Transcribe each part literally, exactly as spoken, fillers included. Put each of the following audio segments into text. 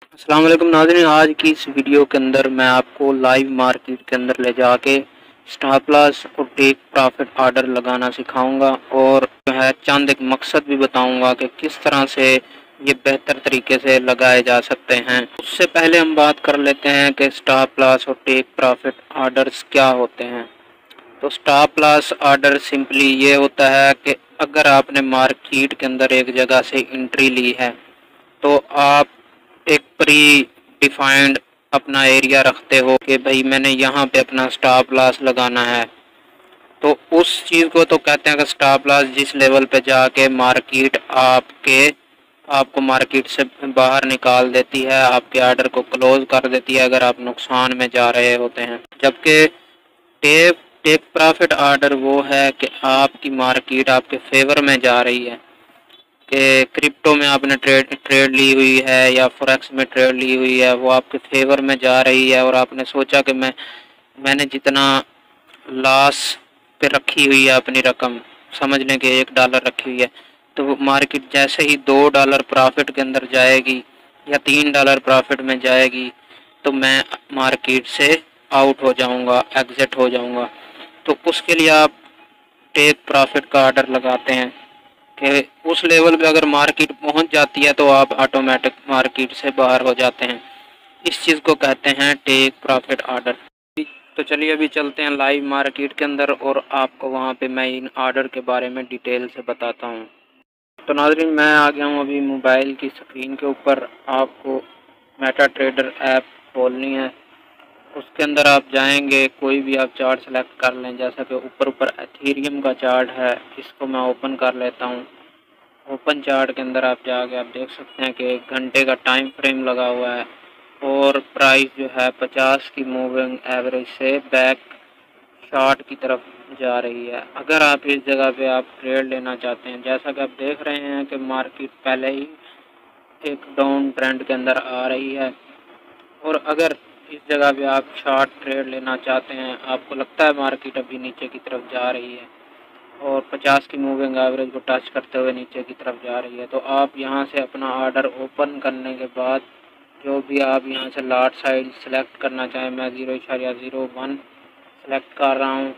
अस्सलाम वालेकुम नाज़रीन, आज की इस वीडियो के अंदर मैं आपको लाइव मार्केट के अंदर ले जाके स्टॉप लॉस और टेक प्रॉफिट ऑर्डर लगाना सिखाऊंगा और जो है चंद एक मकसद भी बताऊंगा कि किस तरह से ये बेहतर तरीके से लगाए जा सकते हैं। उससे पहले हम बात कर लेते हैं कि स्टॉप लॉस और टेक प्रॉफिट ऑर्डर्स क्या होते हैं। तो स्टॉप लॉस ऑर्डर सिंपली ये होता है कि अगर आपने मार्केट के अंदर एक जगह से एंट्री ली है तो आप एक प्री डिफाइंड अपना एरिया रखते हो कि भाई मैंने यहाँ पे अपना स्टॉप लॉस लगाना है, तो उस चीज़ को तो कहते हैं कि स्टॉप लॉस जिस लेवल पे जाके मार्केट आपके आपको मार्केट से बाहर निकाल देती है, आपके ऑर्डर को क्लोज कर देती है अगर आप नुकसान में जा रहे होते हैं। जबकि टेक टेक प्रॉफिट ऑर्डर वो है कि आपकी मार्केट आपके फेवर में जा रही है, कि क्रिप्टो में आपने ट्रेड ट्रेड ली हुई है या फॉरेक्स में ट्रेड ली हुई है, वो आपके फेवर में जा रही है और आपने सोचा कि मैं मैंने जितना लॉस पे रखी हुई है अपनी रकम, समझ लें कि एक डॉलर रखी हुई है, तो वो मार्केट जैसे ही दो डॉलर प्रॉफिट के अंदर जाएगी या तीन डॉलर प्रॉफिट में जाएगी तो मैं मार्केट से आउट हो जाऊंगा, एग्जिट हो जाऊंगा। तो उसके लिए आप टेक प्रॉफिट का ऑर्डर लगाते हैं कि उस लेवल पे अगर मार्केट पहुंच जाती है तो आप ऑटोमेटिक मार्केट से बाहर हो जाते हैं। इस चीज़ को कहते हैं टेक प्रॉफिट ऑर्डर। तो चलिए अभी चलते हैं लाइव मार्केट के अंदर और आपको वहां पे मैं इन ऑर्डर के बारे में डिटेल से बताता हूं। तो नाज़रीन, मैं आ गया हूं अभी मोबाइल की स्क्रीन के ऊपर। आपको मेटा ट्रेडर ऐप खोलनी है, उसके अंदर आप जाएंगे, कोई भी आप चार्ट सेलेक्ट कर लें। जैसा कि ऊपर ऊपर एथेरियम का चार्ट है, इसको मैं ओपन कर लेता हूं। ओपन चार्ट के अंदर आप जाके आप देख सकते हैं कि एक घंटे का टाइम फ्रेम लगा हुआ है और प्राइस जो है पचास की मूविंग एवरेज से बैक शॉर्ट की तरफ जा रही है। अगर आप इस जगह पे आप ट्रेड लेना चाहते हैं, जैसा कि आप देख रहे हैं कि मार्केट पहले ही एक डाउन ट्रेंड के अंदर आ रही है, और अगर इस जगह पे आप शॉर्ट ट्रेड लेना चाहते हैं, आपको लगता है मार्केट अभी नीचे की तरफ जा रही है और पचास की मूविंग एवरेज को टच करते हुए नीचे की तरफ जा रही है, तो आप यहां से अपना ऑर्डर ओपन करने के बाद जो भी आप यहां से लॉट साइज सेलेक्ट करना चाहें, मैं ज़ीरो इशारिया ज़ीरो वन सेलेक्ट कर रहा हूं,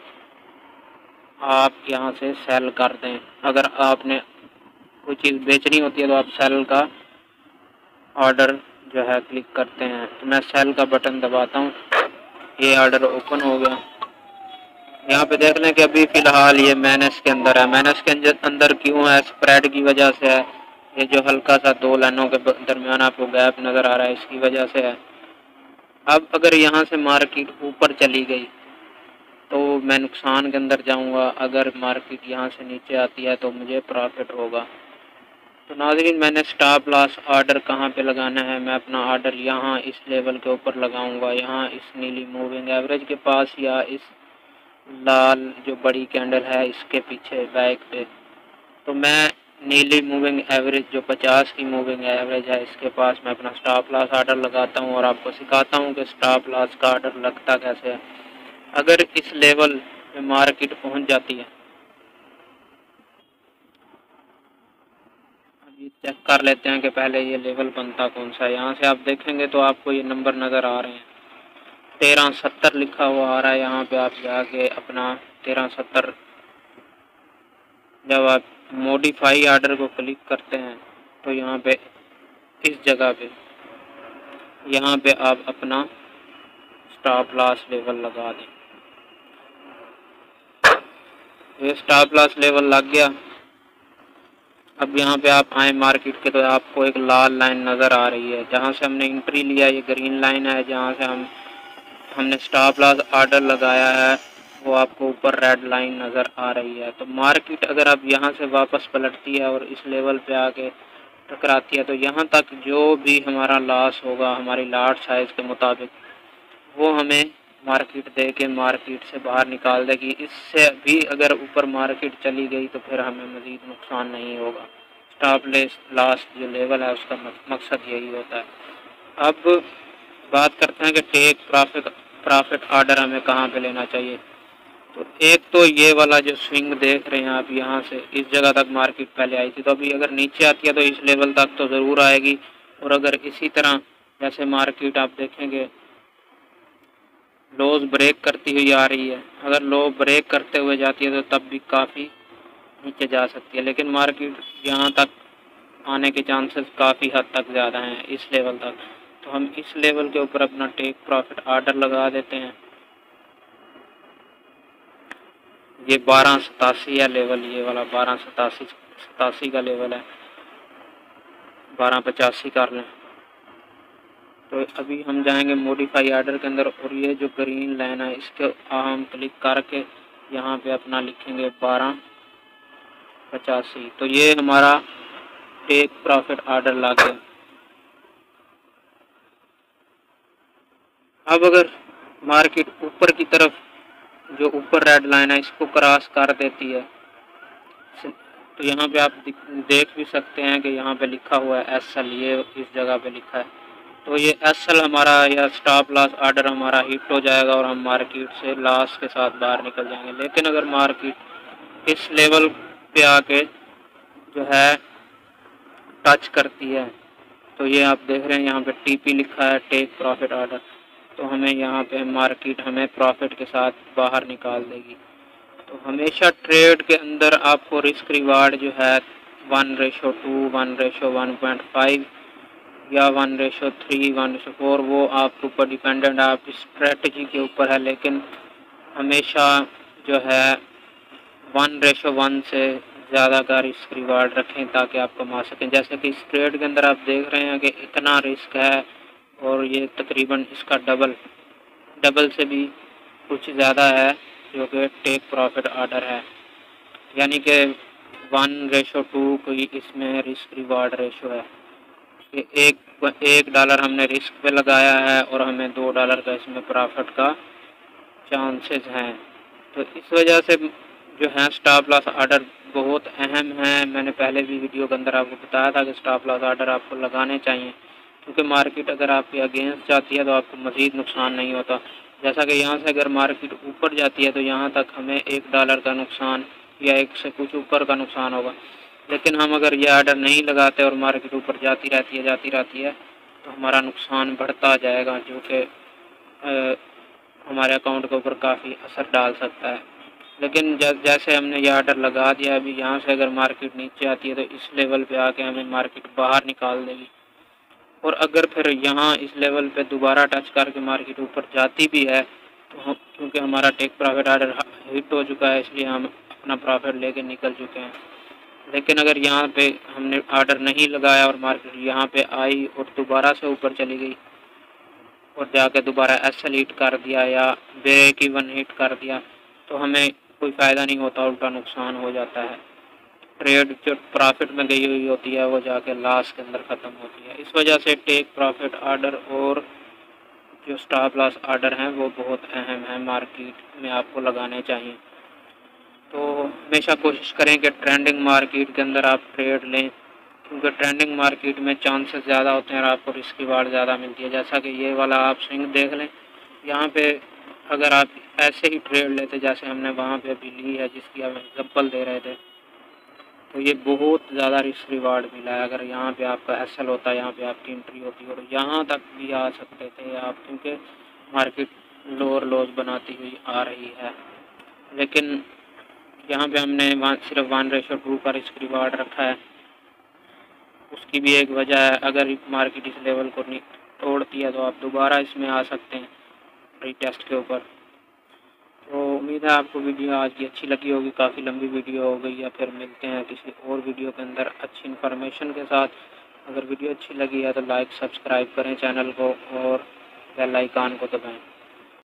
आप यहां से सेल कर दें। अगर आपने कोई चीज़ बेचनी होती है तो आप सेल का ऑर्डर जो है क्लिक करते हैं। तो मैं सेल का बटन दबाता हूँ, ये ऑर्डर ओपन हो गया। यहाँ पे देख लें कि अभी फ़िलहाल ये माइनस के अंदर है। माइनस के अंदर क्यों है? स्प्रेड की वजह से है। ये जो हल्का सा दो लाइनों के दरमियान आपको गैप नज़र आ रहा है, इसकी वजह से है। अब अगर यहाँ से मार्केट ऊपर चली गई तो मैं नुकसान के अंदर जाऊँगा, अगर मार्केट यहाँ से नीचे आती है तो मुझे प्रॉफिट होगा। तो नाज़रीन, मैंने स्टॉप लॉस ऑर्डर कहाँ पे लगाना है? मैं अपना ऑर्डर यहाँ इस लेवल के ऊपर लगाऊंगा, यहाँ इस नीली मूविंग एवरेज के पास या इस लाल जो बड़ी कैंडल है इसके पीछे बैक पे। तो मैं नीली मूविंग एवरेज जो पचास की मूविंग एवरेज है इसके पास मैं अपना स्टॉप लॉस ऑर्डर लगाता हूँ और आपको सिखाता हूँ कि स्टॉप लॉस का ऑर्डर लगता कैसे है। अगर इस लेवल पे मार्केट पहुँच जाती है, अभी चेक कर लेते हैं कि पहले ये लेवल बनता कौन सा है। यहाँ से आप देखेंगे तो आपको ये नंबर नज़र आ रहे हैं, तेरह सत्तर लिखा हुआ आ रहा है। यहाँ पे आप जाके अपना तेरह सत्तर, जब आप मॉडिफाई ऑर्डर को क्लिक करते हैं तो यहाँ पे इस जगह पे यहाँ पे आप अपना स्टॉप लॉस लेवल लगा दें। ये स्टॉप लॉस लेवल लग गया। अब यहाँ पे आप आए मार्केट के तो आपको एक लाल लाइन नज़र आ रही है, जहाँ से हमने एंट्री लिया ये ग्रीन लाइन है, जहाँ से हम हमने स्टॉप लॉस ऑर्डर लगाया है वो आपको ऊपर रेड लाइन नज़र आ रही है। तो मार्केट अगर अब यहाँ से वापस पलटती है और इस लेवल पे आके टकराती है तो यहाँ तक जो भी हमारा लॉस होगा हमारी लॉट साइज़ के मुताबिक वो हमें मार्केट दे के मार्केट से बाहर निकाल देगी। इससे भी अगर ऊपर मार्केट चली गई तो फिर हमें मज़ीद नुकसान नहीं होगा। स्टॉप लॉस जो लेवल है उसका मकसद यही होता है। अब बात करते हैं कि टेक प्रॉफिट प्रॉफिट ऑर्डर हमें कहाँ पे लेना चाहिए। तो एक तो ये वाला जो स्विंग देख रहे हैं आप, यहाँ से इस जगह तक मार्केट पहले आई थी, तो अभी अगर नीचे आती है तो इस लेवल तक तो ज़रूर आएगी, और अगर इसी तरह जैसे मार्केट आप देखेंगे लोज ब्रेक करती हुई आ रही है, अगर लो ब्रेक करते हुए जाती है तो तब भी काफ़ी नीचे जा सकती है, लेकिन मार्केट यहाँ तक आने के चांसेस काफ़ी हद तक ज़्यादा हैं, इस लेवल तक। तो हम इस लेवल के ऊपर अपना टेक प्रॉफिट ऑर्डर लगा देते हैं। ये बारह सतासी है लेवल, ये वाला बारह सतासी सतासी का लेवल है, बारह पचासी कर लें। तो अभी हम जाएंगे मॉडिफाई ऑर्डर के अंदर, और ये जो ग्रीन लाइन है इसके हम क्लिक करके यहाँ पे अपना लिखेंगे बारह पचासी। तो ये हमारा टेक प्रॉफिट ऑर्डर लग गया। अब अगर मार्केट ऊपर की तरफ, जो ऊपर रेड लाइन है इसको क्रॉस कर देती है, तो यहाँ पे आप देख भी सकते हैं कि यहाँ पे लिखा हुआ है एस एल, ये इस जगह पे लिखा है। तो ये एस एल हमारा या स्टॉप लॉस ऑर्डर हमारा हिट हो जाएगा और हम मार्केट से लॉस के साथ बाहर निकल जाएंगे। लेकिन अगर मार्केट इस लेवल पे आके जो है टच करती है, तो ये आप देख रहे हैं यहाँ पे टीपी लिखा है, टेक प्रॉफिट ऑर्डर, तो हमें यहाँ पे मार्केट हमें प्रॉफिट के साथ बाहर निकाल देगी। तो हमेशा ट्रेड के अंदर आपको रिस्क रिवार्ड जो है one ratio two, one ratio one point five या one ratio three, one ratio four, वो आपके ऊपर डिपेंडेंट है, आपकी स्ट्रेटजी के ऊपर है। लेकिन हमेशा जो है वन रेशो वन से ज़्यादा का रिस्क रिवार्ड रखें ताकि आप कमा सकें। जैसे कि इस ट्रेड के अंदर आप देख रहे हैं कि इतना रिस्क है और ये तकरीबन इसका डबल डबल से भी कुछ ज़्यादा है जो कि टेक प्रॉफिट ऑर्डर है, यानी कि वन रेशो टू कोई इसमें रिस्क रिवार्ड रेशो है कि एक एक डॉलर हमने रिस्क पे लगाया है और हमें दो डॉलर का इसमें प्रॉफिट का चांसेस हैं। तो इस वजह से जो है स्टॉप लॉस ऑर्डर बहुत अहम है। मैंने पहले भी वीडियो के अंदर आपको बताया था कि स्टॉप लॉस ऑर्डर आपको लगाने चाहिए, क्योंकि मार्केट अगर आपके अगेंस्ट जाती है तो आपको मज़ीद नुकसान नहीं होता। जैसा कि यहाँ से अगर मार्केट ऊपर जाती है तो यहाँ तक हमें एक डॉलर का नुकसान या एक से कुछ ऊपर का नुकसान होगा। लेकिन हम अगर ये ऑर्डर नहीं लगाते और मार्केट ऊपर जाती रहती है जाती रहती है तो हमारा नुकसान बढ़ता जाएगा, जो कि हमारे अकाउंट के ऊपर काफ़ी असर डाल सकता है। लेकिन जैसे हमने ये ऑर्डर लगा दिया, अभी यहाँ से अगर मार्केट नीचे आती है तो इस लेवल पे आके हमें मार्केट बाहर निकाल देगी, और अगर फिर यहाँ इस लेवल पे दोबारा टच करके मार्केट ऊपर जाती भी है तो हम, क्योंकि हमारा टेक प्रॉफिट ऑर्डर हिट हो चुका है, इसलिए हम अपना प्रॉफिट लेके निकल चुके हैं। लेकिन अगर यहाँ पे हमने ऑर्डर नहीं लगाया और मार्केट यहाँ पे आई और दोबारा से ऊपर चली गई और जाके दोबारा एस एल हिट कर दिया या ब्रेक इवन हिट कर दिया, तो हमें कोई फ़ायदा नहीं होता, उल्टा नुकसान हो जाता है। ट्रेड जो प्रॉफिट में गई हुई होती है वो जाके लॉस के अंदर ख़त्म होती है। इस वजह से टेक प्रॉफिट ऑर्डर और जो स्टॉप लॉस ऑर्डर हैं वो बहुत अहम है, मार्केट में आपको लगाने चाहिए। तो हमेशा कोशिश करें कि ट्रेंडिंग मार्केट के अंदर आप ट्रेड लें, क्योंकि ट्रेंडिंग मार्केट में चांसेस ज़्यादा होते हैं और आपको रिस्क रिवार्ड ज़्यादा मिलती है। जैसा कि ये वाला आप स्विंग देख लें, यहाँ पे अगर आप ऐसे ही ट्रेड लेते जैसे हमने वहाँ पे अभी ली है, जिसकी हम एग्जाम्पल दे रहे थे, तो ये बहुत ज़्यादा रिस्क रिवार्ड मिला है। अगर यहाँ पे आपका एस एल होता, यहाँ पे आपकी एंट्री होती और यहाँ तक भी आ सकते थे आप, क्योंकि मार्केट लोअर लोज बनाती हुई आ रही है। लेकिन यहाँ पे हमने सिर्फ वन रेशो टू का रिस्क रिवार्ड रखा है। उसकी भी एक वजह है, अगर मार्केट इस लेवल को तोड़ती है तो आप दोबारा इसमें आ सकते हैं रीटेस्ट के ऊपर। तो उम्मीद है आपको वीडियो आज की अच्छी लगी होगी, काफ़ी लंबी वीडियो हो गई है। फिर मिलते हैं किसी और वीडियो के अंदर अच्छी इन्फॉर्मेशन के साथ। अगर वीडियो अच्छी लगी है तो लाइक सब्सक्राइब करें चैनल को और बेल आइकन को दबाएं।